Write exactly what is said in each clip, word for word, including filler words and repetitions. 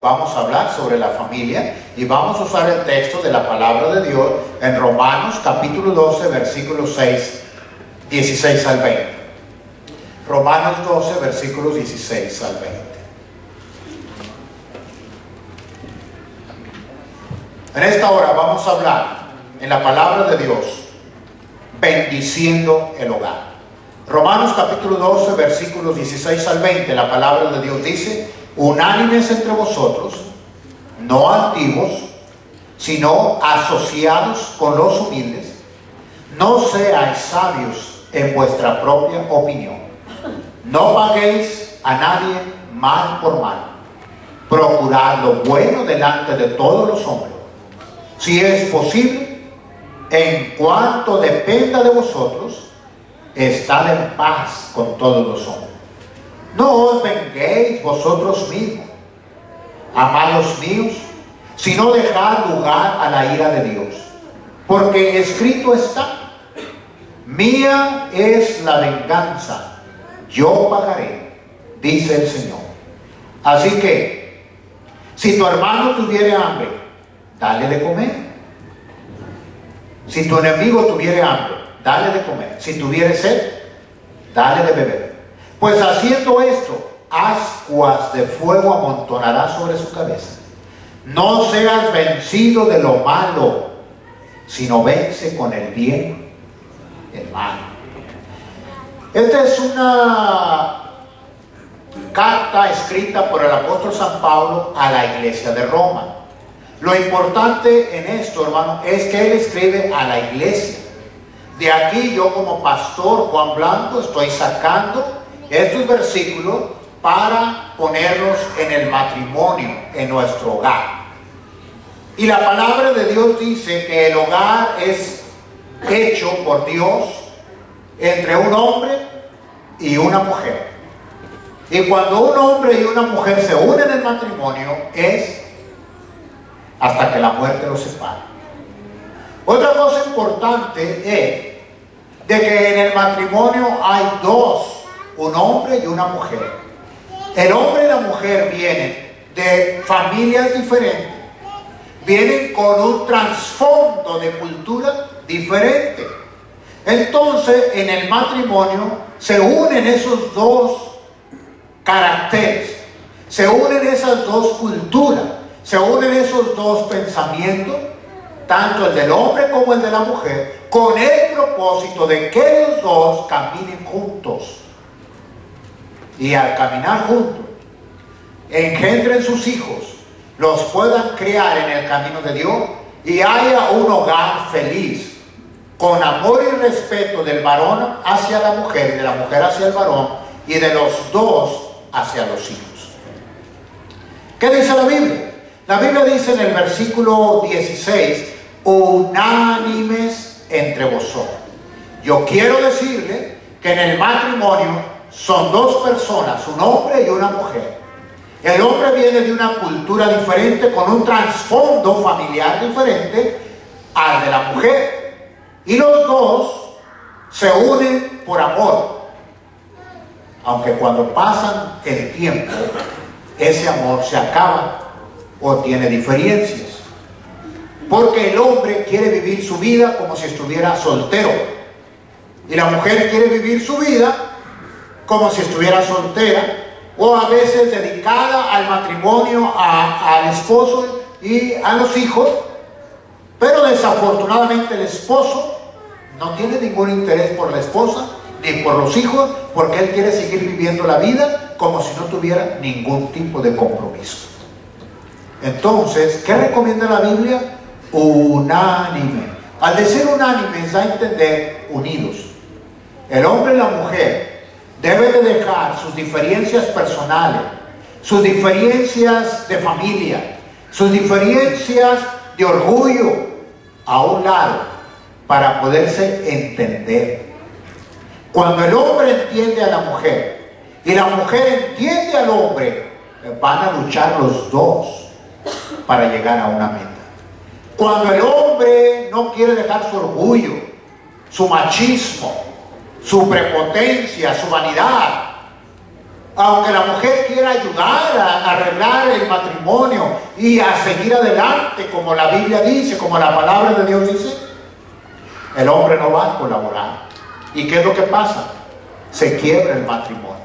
Vamos a hablar sobre la familia y vamos a usar el texto de la palabra de Dios en Romanos capítulo doce, versículos seis, dieciséis al veinte. Romanos doce, versículos dieciséis al veinte. En esta hora vamos a hablar en la palabra de Dios, bendiciendo el hogar. Romanos capítulo doce, versículos dieciséis al veinte, la palabra de Dios dice: unánimes entre vosotros, no altivos, sino asociados con los humildes, no seáis sabios en vuestra propia opinión. No paguéis a nadie mal por mal. Procurad lo bueno delante de todos los hombres. Si es posible, en cuanto dependa de vosotros, estad en paz con todos los hombres. No os venguéis vosotros mismos, amados míos, sino dejad lugar a la ira de Dios. Porque escrito está: mía es la venganza, yo pagaré, dice el Señor. Así que, si tu hermano tuviere hambre, dale de comer. Si tu enemigo tuviere hambre, dale de comer. Si tuviere sed, dale de beber. Pues haciendo esto, ascuas de fuego amontonará sobre su cabeza. No seas vencido de lo malo, sino vence con el bien el mal. Esta es una carta escrita por el apóstol San Pablo a la iglesia de Roma. Lo importante en esto, hermano, es que él escribe a la iglesia. De aquí yo, como pastor Juan Blanco, estoy sacando estos versículos para ponerlos en el matrimonio, en nuestro hogar. Y la palabra de Dios dice que el hogar es hecho por Dios entre un hombre y una mujer. Y cuando un hombre y una mujer se unen en matrimonio, es hasta que la muerte los separe. Otra cosa importante es de que en el matrimonio hay dos, un hombre y una mujer. El hombre y la mujer vienen de familias diferentes, vienen con un trasfondo de cultura diferente. Entonces, en el matrimonio se unen esos dos caracteres, se unen esas dos culturas, se unen esos dos pensamientos, tanto el del hombre como el de la mujer, con el propósito de que los dos caminen juntos. Y al caminar juntos, engendren sus hijos, los puedan criar en el camino de Dios y haya un hogar feliz, con amor y respeto del varón hacia la mujer y de la mujer hacia el varón y de los dos hacia los hijos. ¿Qué dice la Biblia? La Biblia dice en el versículo dieciséis: unánimes entre vosotros. Yo quiero decirle que en el matrimonio son dos personas, un hombre y una mujer. El hombre viene de una cultura diferente, con un trasfondo familiar diferente al de la mujer. Y los dos se unen por amor. Aunque cuando pasan el tiempo, ese amor se acaba o tiene diferencias. Porque el hombre quiere vivir su vida como si estuviera soltero. Y la mujer quiere vivir su vida como si estuviera soltera, o a veces dedicada al matrimonio, a, al esposo y a los hijos. Pero desafortunadamente el esposo no tiene ningún interés por la esposa ni por los hijos, porque él quiere seguir viviendo la vida como si no tuviera ningún tipo de compromiso. Entonces, ¿qué recomienda la Biblia? Unánime. Al decir unánime, da a entender unidos. El hombre y la mujer deben de dejar sus diferencias personales, sus diferencias de familia, sus diferencias de orgullo a un lado para poderse entender. Cuando el hombre entiende a la mujer y la mujer entiende al hombre, van a luchar los dos para llegar a una meta. Cuando el hombre no quiere dejar su orgullo, su machismo, su prepotencia, su vanidad, Aunque la mujer quiera ayudar a arreglar el matrimonio y a seguir adelante, como la Biblia dice, como la palabra de Dios dice, el hombre no va a colaborar. ¿Y qué es lo que pasa? Se quiebra el matrimonio.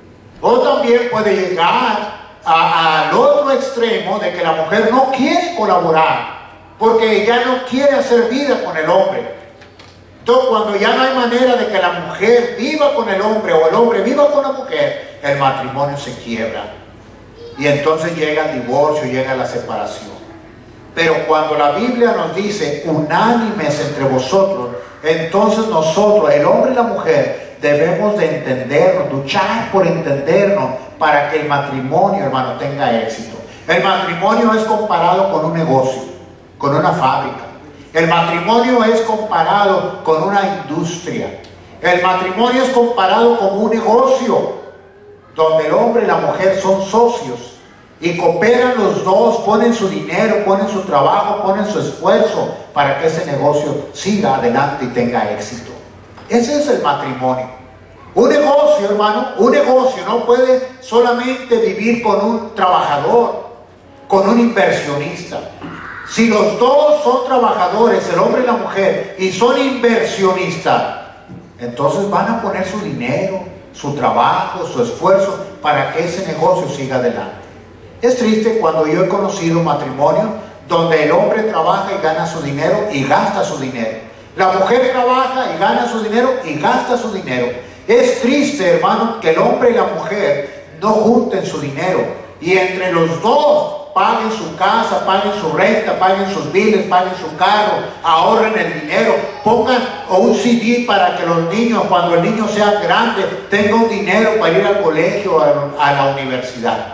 O también puede llegar a, al otro extremo de que la mujer no quiere colaborar porque ya no quiere hacer vida con el hombre. Entonces, cuando ya no hay manera de que la mujer viva con el hombre o el hombre viva con la mujer, el matrimonio se quiebra. Y entonces llega el divorcio, llega la separación. Pero cuando la Biblia nos dice unánimes entre vosotros, entonces nosotros, el hombre y la mujer, debemos de entendernos, luchar por entendernos para que el matrimonio, hermano, tenga éxito. El matrimonio es comparado con un negocio, con una fábrica. El matrimonio es comparado con una industria. El matrimonio es comparado con un negocio donde el hombre y la mujer son socios y cooperan los dos, ponen su dinero, ponen su trabajo, ponen su esfuerzo para que ese negocio siga adelante y tenga éxito. Ese es el matrimonio. Un negocio, hermano, un negocio no puede solamente vivir con un trabajador, con un inversionista. Si los dos son trabajadores, el hombre y la mujer, y son inversionistas, entonces van a poner su dinero, su trabajo, su esfuerzo para que ese negocio siga adelante. Es triste cuando yo he conocido matrimonios donde el hombre trabaja y gana su dinero y gasta su dinero. La mujer trabaja y gana su dinero y gasta su dinero. Es triste, hermano, que el hombre y la mujer no junten su dinero y entre los dos paguen su casa, paguen su renta, paguen sus biles, paguen su carro, ahorren el dinero, pongan un C D para que los niños, cuando el niño sea grande, tengan dinero para ir al colegio, a, a la universidad.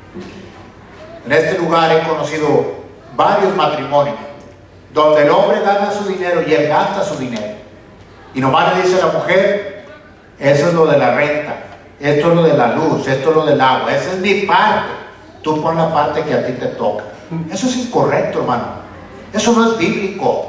En este lugar he conocido varios matrimonios donde el hombre gana su dinero y él gasta su dinero. Y nomás le dice a la mujer, eso es lo de la renta, esto es lo de la luz, esto es lo del agua, esa es mi parte. Tú pon la parte que a ti te toca. Eso es incorrecto, hermano. Eso no es bíblico.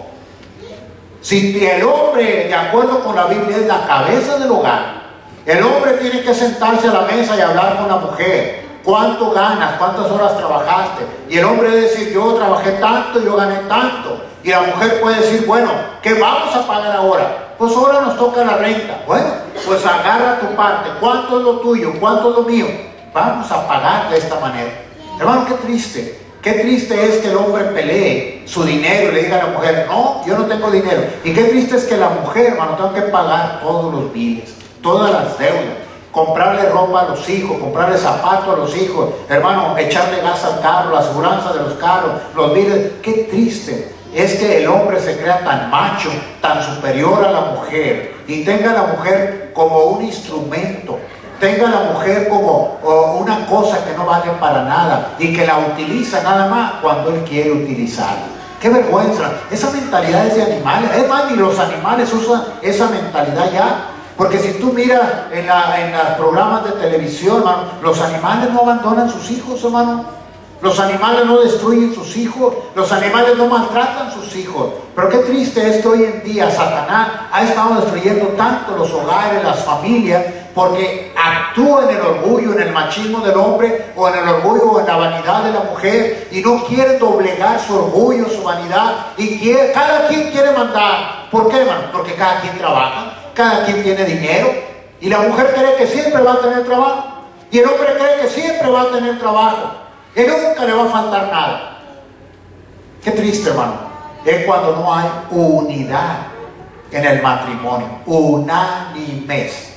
Si el hombre, de acuerdo con la Biblia, es la cabeza del hogar, el hombre tiene que sentarse a la mesa y hablar con la mujer. ¿Cuánto ganas? ¿Cuántas horas trabajaste? Y el hombre debe decir, yo trabajé tanto, yo gané tanto. Y la mujer puede decir, bueno, ¿qué vamos a pagar ahora? Pues ahora nos toca la renta. Bueno, pues agarra tu parte. ¿Cuánto es lo tuyo? ¿Cuánto es lo mío? Vamos a pagar de esta manera. Hermano, qué triste. Qué triste es que el hombre pelee su dinero y le diga a la mujer, no, yo no tengo dinero. Y qué triste es que la mujer, hermano, tenga que pagar todos los biles, todas las deudas, comprarle ropa a los hijos, comprarle zapatos a los hijos, hermano, echarle gas al carro, la aseguranza de los carros, los biles. Qué triste es que el hombre se crea tan macho, tan superior a la mujer y tenga a la mujer como un instrumento. Tenga a la mujer como oh, una cosa que no vale para nada y que la utiliza nada más cuando él quiere utilizarla. ¡Qué vergüenza! Esa mentalidad es de animales. Es más, ni los animales usan esa mentalidad ya. Porque si tú miras en, la, en los programas de televisión, hermano, los animales no abandonan sus hijos, hermano. Los animales no destruyen sus hijos, los animales no maltratan sus hijos. Pero qué triste es que hoy en día Satanás ha estado destruyendo tanto los hogares, las familias, porque actúa en el orgullo, en el machismo del hombre, o en el orgullo o en la vanidad de la mujer, y no quiere doblegar su orgullo, su vanidad, y quiere, cada quien quiere mandar. ¿Por qué, hermano? Porque cada quien trabaja, cada quien tiene dinero, y la mujer cree que siempre va a tener trabajo, y el hombre cree que siempre va a tener trabajo, y nunca le va a faltar nada. Qué triste, hermano, es cuando no hay unidad en el matrimonio, unánimes.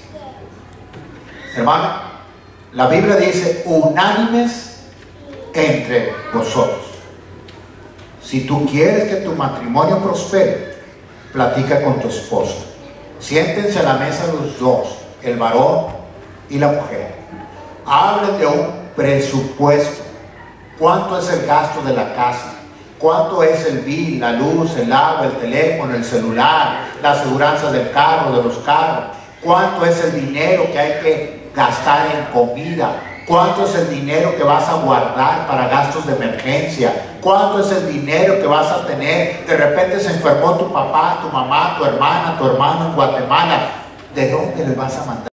Hermano, la Biblia dice unánimes entre vosotros. Si tú quieres que tu matrimonio prospere, platica con tu esposa. Siéntense a la mesa los dos, el varón y la mujer. Hablen de un presupuesto. ¿Cuánto es el gasto de la casa? ¿Cuánto es el bill, la luz, el agua, el teléfono, el celular, la aseguranza del carro, de los carros? ¿Cuánto es el dinero que hay que gastar en comida? ¿Cuánto es el dinero que vas a guardar para gastos de emergencia? ¿Cuánto es el dinero que vas a tener? De repente se enfermó tu papá, tu mamá, tu hermana, tu hermano en Guatemala. ¿De dónde les vas a mandar?